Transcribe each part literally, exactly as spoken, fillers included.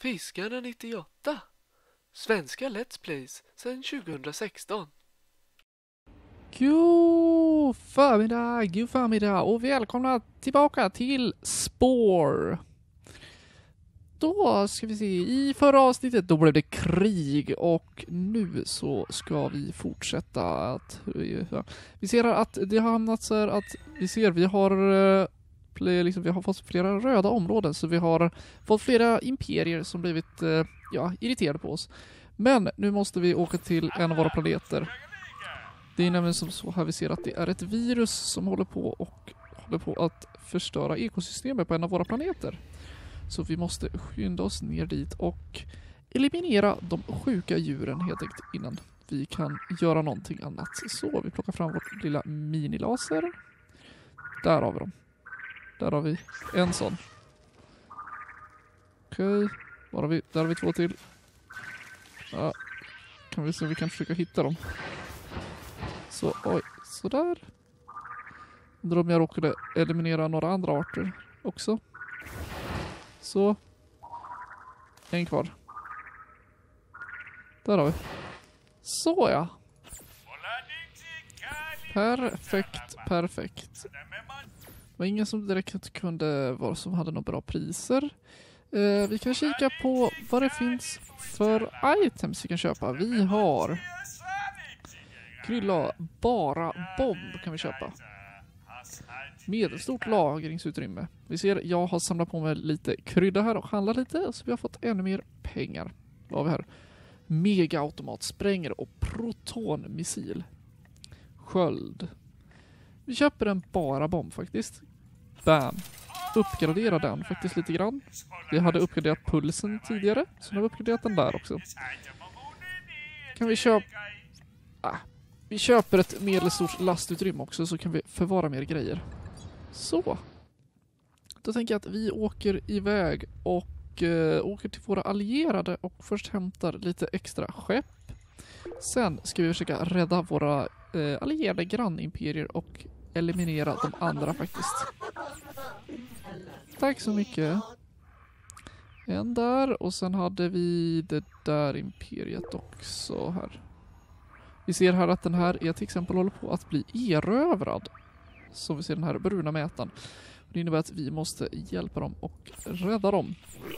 Fiskarna nittioåtta. Svenska Let's Plays sedan tjugohundrasexton. God förmiddag, god förmiddag och välkomna tillbaka till Spore. Då ska vi se, i förra avsnittet då blev det krig och nu så ska vi fortsätta att... Vi ser att det har hamnat så här att vi ser vi har... Liksom, vi har fått flera röda områden så vi har fått flera imperier som blivit ja, irriterade på oss. Men nu måste vi åka till en av våra planeter. Det är nämligen som så här vi ser att det är ett virus som håller på och håller på att förstöra ekosystemet på en av våra planeter. Så vi måste skynda oss ner dit och eliminera de sjuka djuren helt enkelt innan vi kan göra någonting annat. Så vi plockar fram vårt lilla minilaser. Där har vi dem. Där har vi en sån. Okej, där har vi, där har vi två till. Ja, kan vi se om vi kan försöka hitta dem. Så, oj, sådär. Undrar om jag råkade eliminera några andra arter också. Så. En kvar. Där har vi. Så ja. Perfekt, perfekt. Det var ingen som direkt kunde vara som hade några bra priser. Eh, vi kan kika på vad det finns för items vi kan köpa. Vi har Krylla, bara bomb kan vi köpa. Medelstort lagringsutrymme. Vi ser, jag har samlat på mig lite krydda här och handlat lite så vi har fått ännu mer pengar. Vad har vi här? Megaautomat, spränger och protonmissil. Sköld. Vi köper en bara bomb faktiskt. Bam. Uppgradera den faktiskt lite grann. Vi hade uppgraderat pulsen tidigare, så nu har vi uppgraderat den där också. Kan vi köpa... Ah. Vi köper ett medelstort lastutrymme också så kan vi förvara mer grejer. Så. Då tänker jag att vi åker iväg och äh, åker till våra allierade och först hämtar lite extra skepp. Sen ska vi försöka rädda våra äh, allierade grannimperier och eliminera de andra faktiskt. Tack så mycket. En där och sen hade vi det där imperiet också här. Vi ser här att den här är till exempel håller på att bli erövrad. Så vi ser den här bruna mätaren. Det innebär att vi måste hjälpa dem och rädda dem.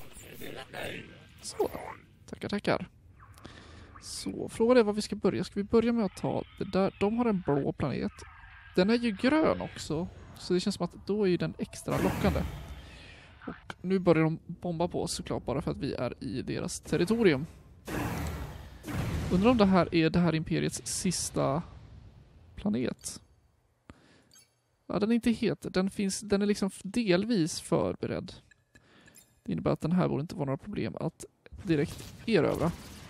Så, tackar, tackar. Så, frågan är vad vi ska börja. Ska vi börja med att ta det där? De har en blå planet. Den är ju grön också. Så det känns som att då är den extra lockande. Och nu börjar de bomba på oss såklart bara för att vi är i deras territorium. Undrar om det här är det här imperiets sista planet. Ja, den är inte het. Den finns, den är liksom delvis förberedd. Det innebär att den här borde inte vara några problem att direkt erövra.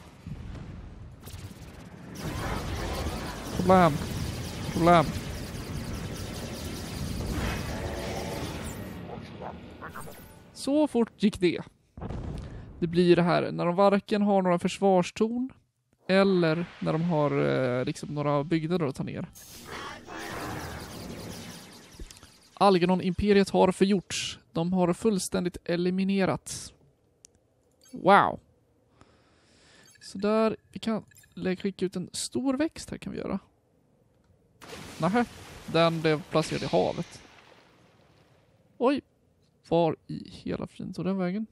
Problem. Problem. Så fort gick det. Det blir det här när de varken har några försvarstorn eller när de har eh, liksom några byggnader att ta ner. Algernon-imperiet har förgjorts. De har fullständigt eliminerats. Wow. Så där, vi kan skicka ut en stor växt här kan vi göra. Nähä, den blev placerad i havet. Oj, var i hela friden tog den vägen?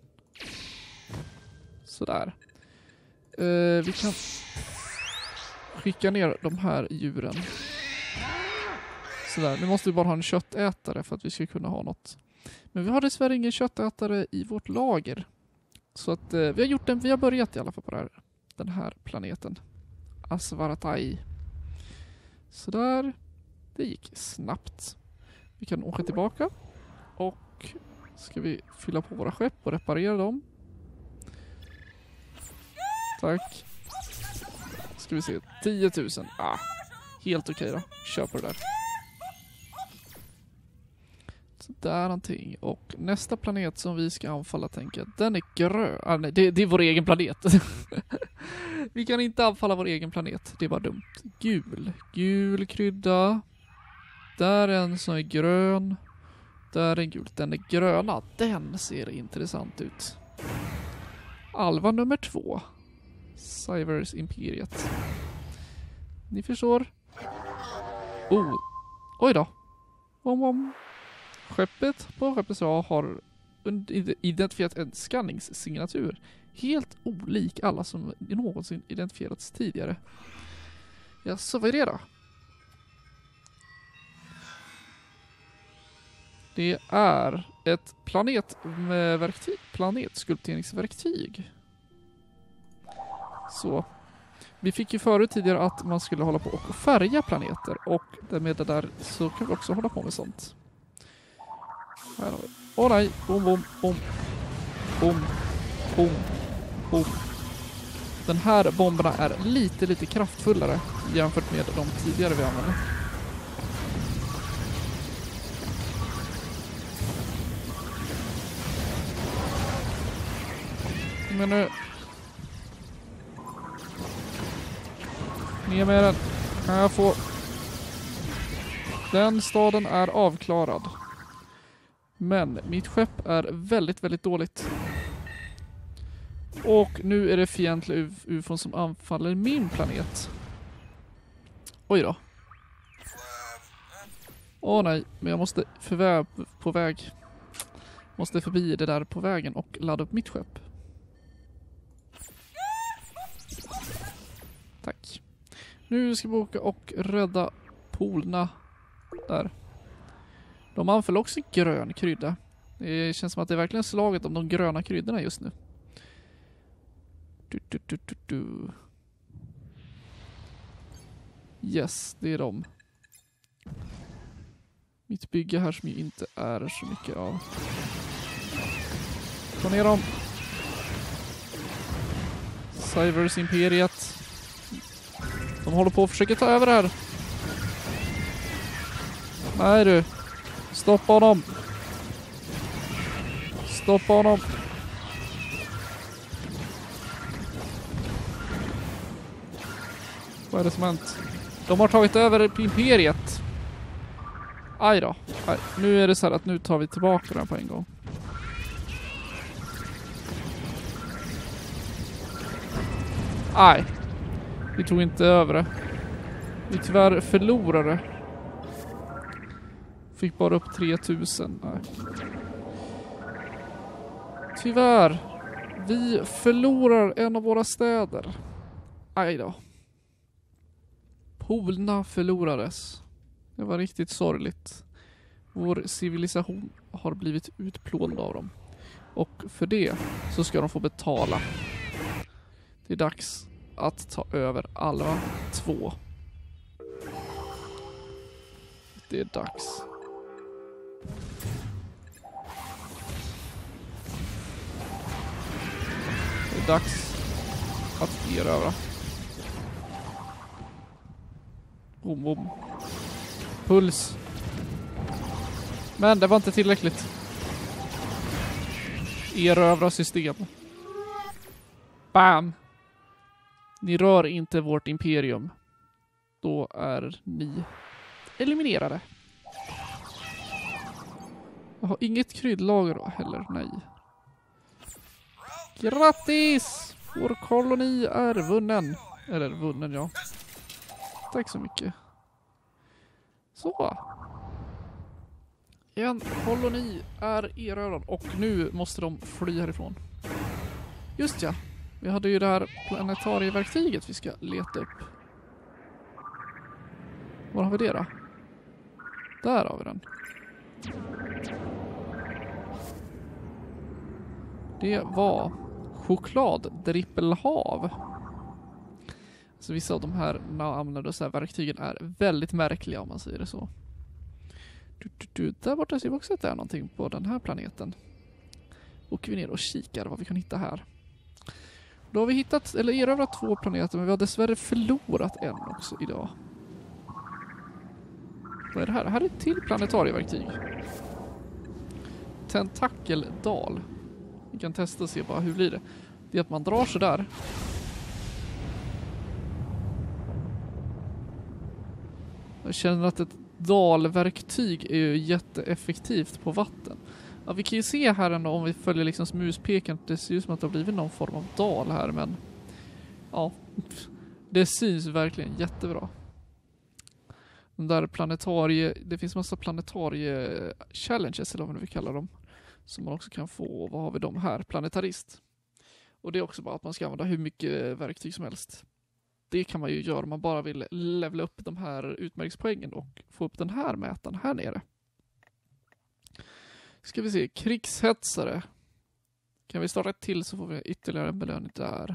Sådär. Uh, vi kan skicka ner de här djuren. Sådär, nu måste vi bara ha en köttätare för att vi ska kunna ha något. Men vi har dessvärre ingen köttätare i vårt lager. Så att uh, vi har gjort den, vi har börjat i alla fall på det här, den här planeten. Asvaratai. Sådär. Det gick snabbt. Vi kan åka tillbaka. Och ska vi fylla på våra skepp och reparera dem. Tack. Ska vi se. tio tusen. Ah, helt okej då. Köper det där. Så där någonting. Och nästa planet som vi ska anfalla tänker jag. Den är grön. Ah, nej, det, det är vår egen planet. Vi kan inte anfalla vår egen planet. Det var dumt. Gul. Gul krydda. Där är en som är grön. Där är en gul. Den är gröna. Den ser intressant ut. Alva nummer två. Cybers Imperiet. Ni förstår. Oh. Oj då. Om, om. Skeppet på skeppet A har identifierat en skanningssignatur. Helt olik alla som någonsin identifierats tidigare. Ja, så vad är det då? Det är ett planetverktyg, planetskulpteringsverktyg. Så vi fick ju förut tidigare att man skulle hålla på och färga planeter, och med det där så kan vi också hålla på med sånt. Här har vi. Åh nej, bom, bom, bom, bom, bom, bom. Den här bomberna är lite, lite kraftfullare jämfört med de tidigare vi använde. Men nu... Ner med den. Kan jag få... Den staden är avklarad. Men mitt skepp är väldigt, väldigt dåligt. Och nu är det fientliga U F O som anfaller min planet. Oj då. Åh nej, men jag måste förvä på väg. Måste förbi det där på vägen och ladda upp mitt skepp. Tack. Nu ska vi åka och rädda polerna där. De anföll också grön krydda. Det känns som att det är verkligen slaget om de gröna kryddorna just nu. Du, du, du, du, du. Yes, det är de. Mitt bygge här som ju inte är så mycket av. Ta ner dem. Cybers Imperiet. De håller på att försöka ta över här. Nej du. Stoppa honom. Stoppa honom. Vad är det som hänt? De har tagit över Imperiet. Aj då. Aj. Nu är det så här att nu tar vi tillbaka den på en gång. Aj. Vi tog inte över det. Vi tyvärr förlorade. Fick bara upp tre tusen. Nej. Tyvärr. Vi förlorar en av våra städer. Aj då. Polerna förlorades. Det var riktigt sorgligt. Vår civilisation har blivit utplånad av dem. Och för det så ska de få betala. Det är dags att ta över alla två. Det är dags. Det är dags att erövra. Bom, bom. Puls. Men det var inte tillräckligt. Erövra system. Bam. Ni rör inte vårt imperium. Då är ni eliminerade. Jag har inget kryddlager heller, nej. Grattis! Vår koloni är vunnen. Eller vunnen, ja. Tack så mycket. Så. En koloni är erövrad och nu måste de fly härifrån. Just ja. Vi hade ju det här planetarieverktyget vi ska leta upp. Var har vi det då? Där har vi den. Det var chokladdrippelhav. Så vissa av de här namnen så här verktygen är väldigt märkliga om man säger det så. Du, du, du. Där borta ser vi också att det är någonting på den här planeten. Åker vi ner och kikar vad vi kan hitta här. Då har vi hittat, eller erövrat två planeter, men vi har dessvärre förlorat en också idag. Vad är det här? Det här är ett till planetarieverktyg. Tentakeldal. Vi kan testa och se bara hur blir det. Det är att man drar så där. Jag känner att ett dalverktyg är ju jätteeffektivt på vatten. Ja, vi kan ju se här ändå om vi följer liksom muspekan. Det ser ut som att det har blivit någon form av dal här, men ja, det syns verkligen jättebra. De där planetarie, det finns massa planetarie challenges eller vad vi kallar dem, som man också kan få. Vad har vi dem här? Planetarist. Och det är också bara att man ska använda hur mycket verktyg som helst. Det kan man ju göra om man bara vill levela upp de här utmärkspoängen och få upp den här mätaren här nere. Ska vi se, krigshetsare. Kan vi starta ett till så får vi ytterligare en belöning där.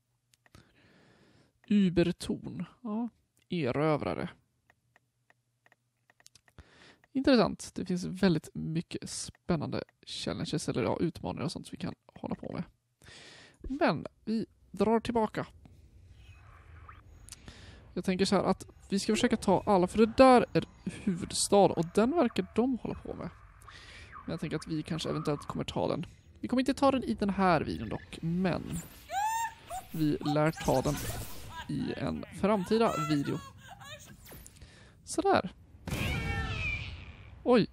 Ubertorn. Ja, erövrare. Intressant. Det finns väldigt mycket spännande challenges eller ja, utmaningar och sånt vi kan hålla på med. Men vi drar tillbaka. Jag tänker så här att vi ska försöka ta alla, för det där är huvudstad och den verkar de hålla på med. Men jag tänker att vi kanske eventuellt kommer ta den. Vi kommer inte ta den i den här videon dock, men vi lär ta den i en framtida video. Sådär. Oj.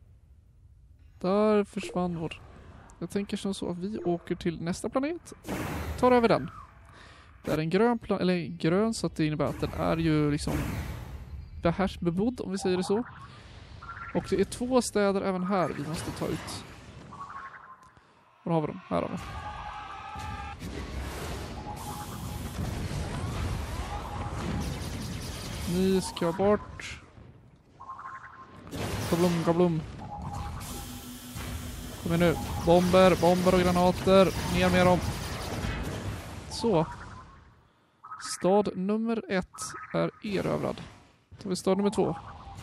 Där försvann vår. Jag tänker som så att vi åker till nästa planet. Tar över den. Det är en grön plan, eller grön, så att det innebär att den är ju liksom behärs bebodd, om vi säger det så. Och det är två städer även här vi måste ta ut. Var har vi dem? Här har vi. Ni ska bort. Gablum, gablum. Kom igen nu. Bomber, bomber och granater. Ner med dem. Så. Stad nummer ett är erövrad. Då har vi stad nummer två.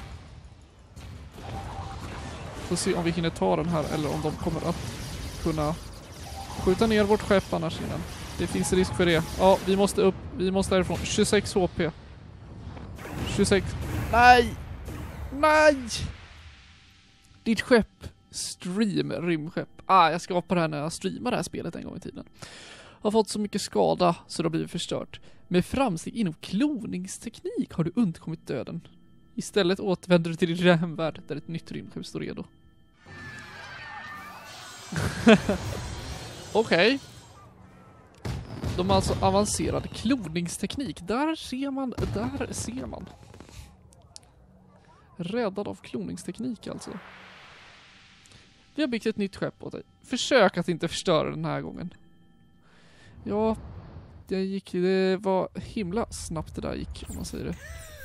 Får se om vi hinner ta den här eller om de kommer att kunna skjuta ner vårt skepp annars innan. Det finns risk för det. Ja, vi måste upp. Vi måste därifrån. tjugosex H P. tjugosex. Nej! Nej! Ditt skepp. Stream, rymdskepp. Ah, jag skapade det här när jag streamade det här spelet en gång i tiden. Har fått så mycket skada så det har blivit förstört. Med framsteg inom kloningsteknik har du undkommit döden. Istället återvänder du till din hemvärld där ett nytt rymdskepp står redo. Okej. Okay. De har alltså avancerad kloningsteknik. Där ser man, där ser man. Räddad av kloningsteknik alltså. Vi har byggt ett nytt skepp åt dig. Försök att inte förstöra den här gången. Ja, det gick, det var himla snabbt det där gick, om man säger det.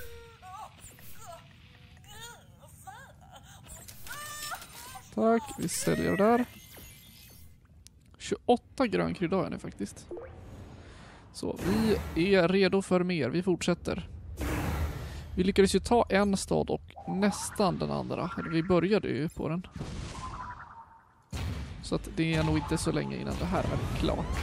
Tack, vi säljer där. tjugoåtta grönkrydda har jag nu faktiskt. Så, vi är redo för mer. Vi fortsätter. Vi lyckades ju ta en stad och nästan den andra. Vi började ju på den. Så att det är nog inte så länge innan det här är klart.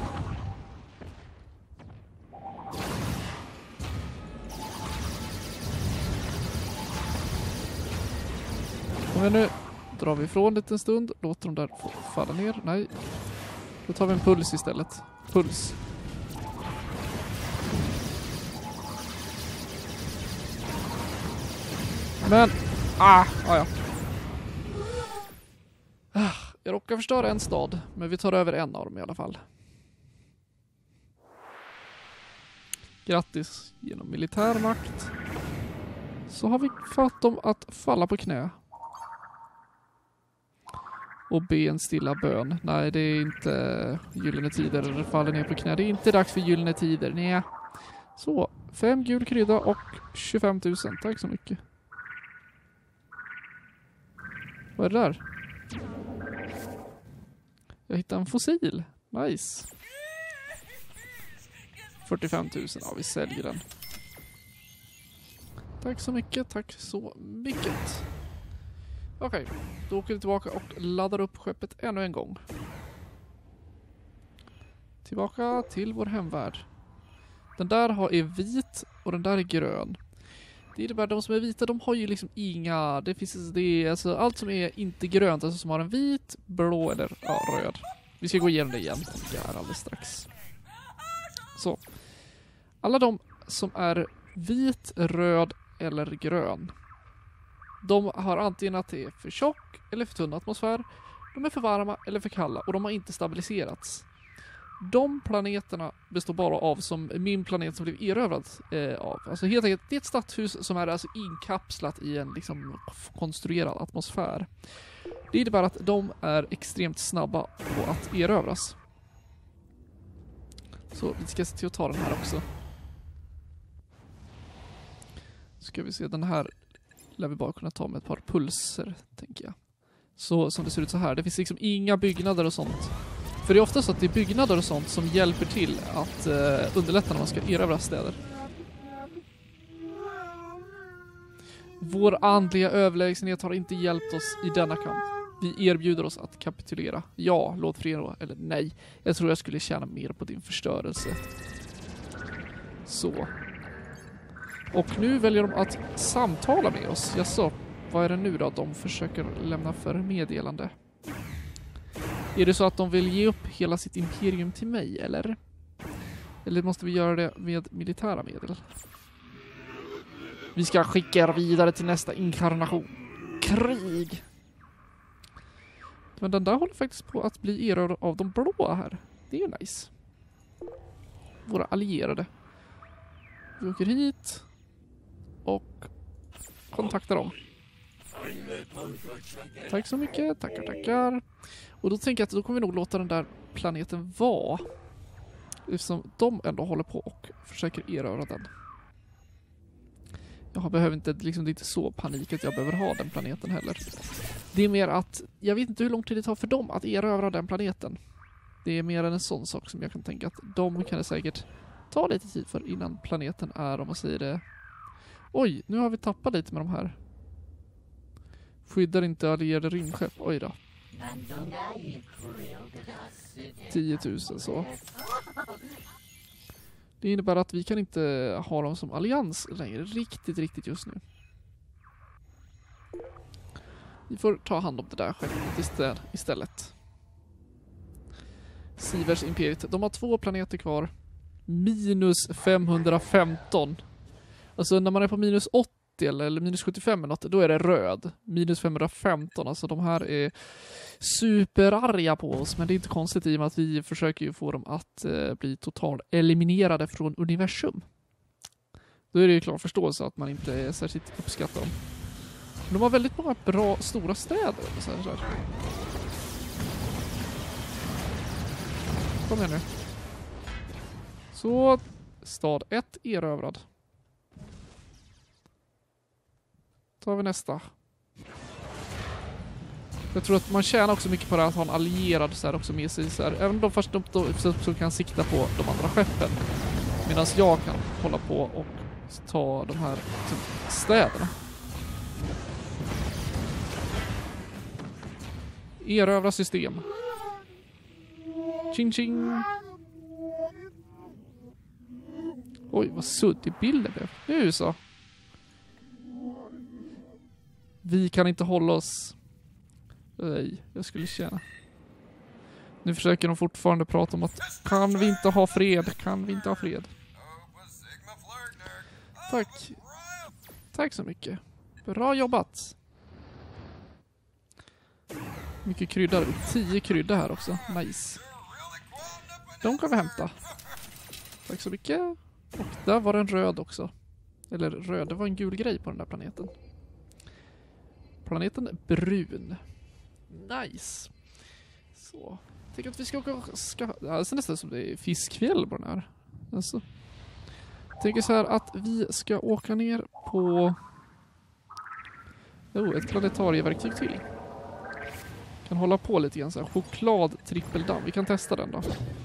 Men nu drar vi ifrån lite en stund. Låter de där få falla ner. Nej. Då tar vi en puls istället. Puls. Men, ah, ah ja. Ah, jag råkar förstöra en stad, men vi tar över en av dem i alla fall. Grattis, genom militärmakt så har vi fått dem att falla på knä. Och be en stilla bön. Nej, det är inte gyllene tider. Faller ner på knä. Det är inte dags för gyllene tider. Nej. Så, fem gul krydda och tjugofem tusen. Tack så mycket. Vad är det där? Jag hittade en fossil. Nice. fyrtiofem tusen. Ja, vi säljer den. Tack så mycket. Tack så mycket. Okej, okay, då åker vi tillbaka och laddar upp skeppet ännu en gång. Tillbaka till vår hemvärld. Den där har är vit och den där är grön. Det innebär att de som är vita, de har ju liksom inga... Det finns det är, alltså allt som är inte grönt, alltså som har en vit, blå eller ja, röd. Vi ska gå igenom det igen. Det är alldeles strax. Så. Alla de som är vit, röd eller grön. De har antingen att det är för tjock eller för tunn atmosfär. De är för varma eller för kalla och de har inte stabiliserats. De planeterna består bara av som min planet som blev erövrad eh, av. Alltså helt enkelt, det är ett stadshus som är alltså inkapslat i en liksom konstruerad atmosfär. Det innebär att de är extremt snabba på att erövras. Så vi ska se till att ta den här också. Ska vi se, den här lär vi bara kunna ta med ett par pulser, tänker jag. Så som det ser ut så här, det finns liksom inga byggnader och sånt. För det är ofta så att det är byggnader och sånt som hjälper till att eh, underlätta när man ska erövra städer. Vår andliga överlägsenhet har inte hjälpt oss i denna kamp. Vi erbjuder oss att kapitulera. Ja, låt Freno, eller nej. Jag tror jag skulle tjäna mer på din förstörelse. Så. Och nu väljer de att samtala med oss. Jag sa, vad är det nu då de försöker lämna för meddelande? Är det så att de vill ge upp hela sitt imperium till mig, eller? Eller måste vi göra det med militära medel? Vi ska skicka er vidare till nästa inkarnation. Krig! Men den där håller faktiskt på att bli erövrad av de blåa här. Det är ju nice. Våra allierade. Vi åker hit och kontaktar dem. Tack så mycket, tackar, tackar. Och då tänker jag att då kommer vi nog låta den där planeten vara. Eftersom de ändå håller på och försöker erövra den. Jag behöver inte, liksom det är inte så panik att jag behöver ha den planeten heller. Det är mer att, jag vet inte hur lång tid det tar för dem att erövra den planeten. Det är mer än en sån sak som jag kan tänka att de kan det säkert ta lite tid för innan planeten är, om man säger det. Oj, nu har vi tappat lite med de här. Skyddar inte allierade rymdskepp, oj då. tio tusen så. Det innebär att vi kan inte ha dem som allians längre riktigt, riktigt just nu. Vi får ta hand om det där skeppet istället. Sivers imperiet. De har två planeter kvar. Minus femhundrafemton. Alltså när man är på minus åttio eller minus sjuttiofem eller något, då är det röd. Minus femhundrafemton. Alltså de här är superarga på oss. Men det är inte konstigt i och med att vi försöker ju få dem att eh, bli totalt eliminerade från universum. Då är det ju klar förståelse att man inte är särskilt uppskattar dem. De har väldigt många bra stora städer. Så här, så här. Kom igen nu. Så, stad ett erövrad. Tar vi nästa. Jag tror att man tjänar också mycket på det att ha en allierad så här också med sig. Så här. Även de först de, de, så kan sikta på de andra skeppen. Medan jag kan hålla på och ta de här liksom, städerna. Erövra system. Ching ching. Oj, vad suddig bilden blev. Nu så. Vi kan inte hålla oss. Nej, jag skulle känna. Nu försöker de fortfarande prata om att kan vi inte ha fred? Kan vi inte ha fred? Tack. Tack så mycket. Bra jobbat. Mycket kryddor. Tio kryddor här också. Nice. De kan vi hämta. Tack så mycket. Och där var en röd också. Eller röd, det var en gul grej på den där planeten. Planeten är brun. Nice. Så. Tänk att vi ska åka och ska... Alltså nästan som det är fiskfjäll på den här. Alltså. Tänker så här att vi ska åka ner på... Oh, ett planetarieverktyg till. Kan hålla på lite grann så här. Choklad trippeldamm. Vi kan testa den då.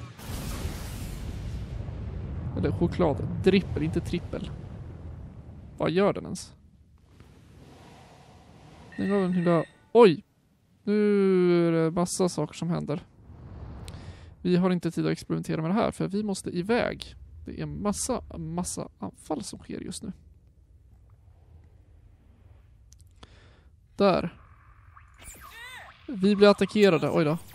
Eller choklad drippel, inte trippel. Vad gör den ens? Den gav en hela... Oj! Nu är det massa saker som händer. Vi har inte tid att experimentera med det här för vi måste iväg. Det är massa, massa anfall som sker just nu. Där. Vi blir attackerade, oj då.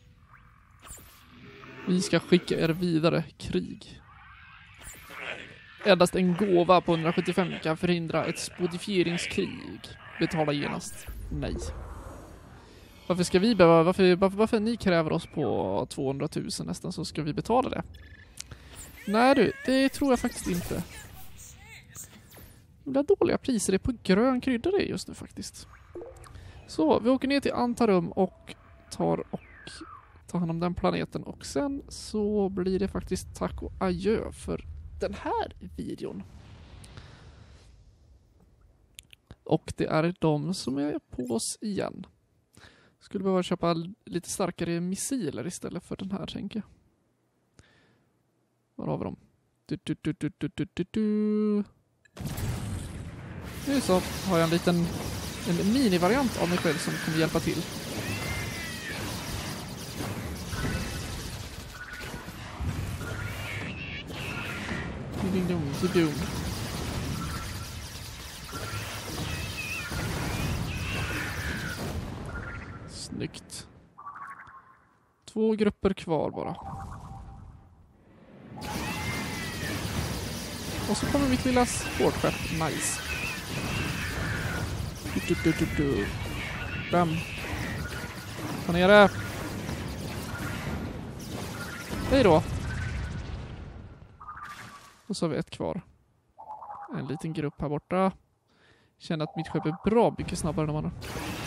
Vi ska skicka er vidare, krig. Endast en gåva på hundrasjuttiofem kan förhindra ett spodifieringskrig. betala genast. Nej. Varför ska vi behöva, varför, varför, varför ni kräver oss på tvåhundratusen nästan så ska vi betala det? Nej du, det tror jag faktiskt inte. Det är dåliga priser är på grön krydda det just nu faktiskt. Så, vi åker ner till Antarum och tar och tar hand om den planeten. Och sen så blir det faktiskt tack och adjö för den här videon. Och det är de som är på oss igen. Skulle behöva köpa lite starkare missiler istället för den här, tänker jag. Var har vi dem? Du, du, du, du, du, du, du, du. Nu så har jag en liten en minivariant av mig själv som kommer hjälpa till. Ding dong, ding dong. Snyggt. Två grupper kvar bara. Och så kommer mitt lilla sportskepp. Nice. Du, du, du, du. Bam. Ta ner det. Hej då. Och så har vi ett kvar. En liten grupp här borta. Känner att mitt skepp är bra mycket snabbare än de andra.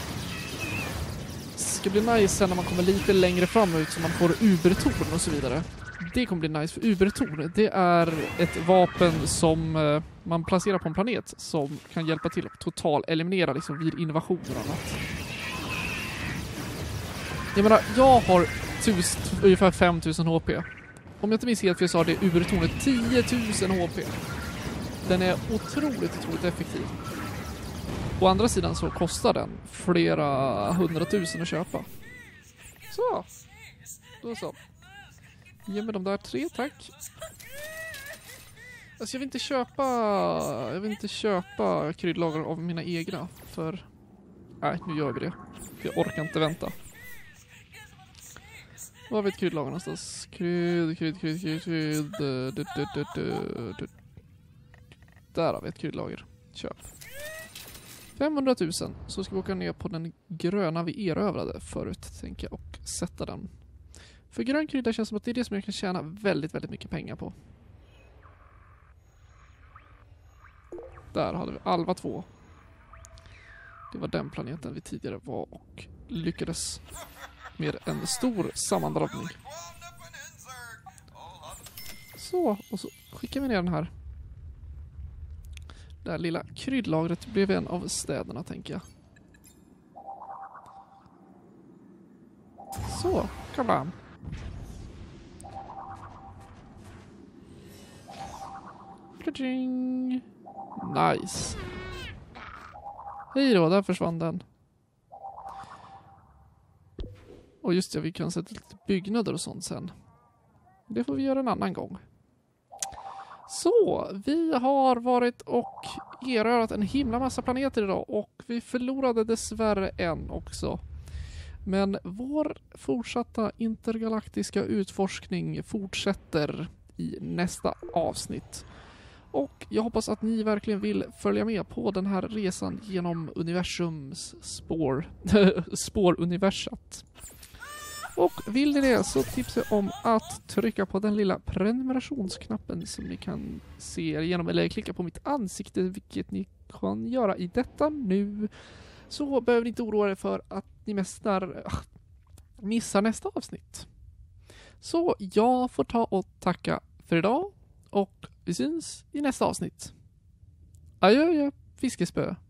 Det ska bli nice sen när man kommer lite längre fram ut så man får Ubertorn och så vidare. Det kommer bli nice för Ubertorn. Det är ett vapen som eh, man placerar på en planet som kan hjälpa till att total eliminera liksom, vid invasioner och annat. Jag menar, jag har tus, ungefär fem tusen H P. Om jag inte minns helt fel så har det Ubertornet tio tusen H P. Den är otroligt, otroligt effektiv. Å andra sidan så kostar den flera hundratusen att köpa. Så. Då så. Ge mig de där tre, tack. Alltså jag vill inte köpa... Jag vill inte köpa kryddlager av mina egna. För... Nej, nu gör vi det. Jag orkar inte vänta. Var har vi ett kryddlager någonstans? Krydd, krydd, krydd, krydd, krydd. Du, du, du, du, du. Där har vi ett kryddlager. Köp. femhundratusen. Så ska vi åka ner på den gröna vi erövrade förut, tänker jag. Och sätta den. För grön krydda känns som att det är det som jag kan tjäna väldigt, väldigt mycket pengar på. Där hade vi Alva två. Det var den planeten vi tidigare var och lyckades med en stor sammandragning. Så, och så skickar vi ner den här. Det här lilla kryddlagret blev en av städerna, tänker jag. Så, kabam. Nice. Hej då, där försvann den. Och just det, vi kan sätta lite byggnader och sånt sen. Det får vi göra en annan gång. Så, vi har varit och erövrat en himla massa planeter idag och vi förlorade dessvärre en också. Men vår fortsatta intergalaktiska utforskning fortsätter i nästa avsnitt. Och jag hoppas att ni verkligen vill följa med på den här resan genom universums spår, spåruniversat. Och vill ni det så tipsar jag om att trycka på den lilla prenumerationsknappen som ni kan se igenom eller klicka på mitt ansikte, vilket ni kan göra i detta nu. Så behöver ni inte oroa er för att ni mästar, missar nästa avsnitt. Så jag får ta och tacka för idag och vi syns i nästa avsnitt. Adjö, adjö, fiskespö.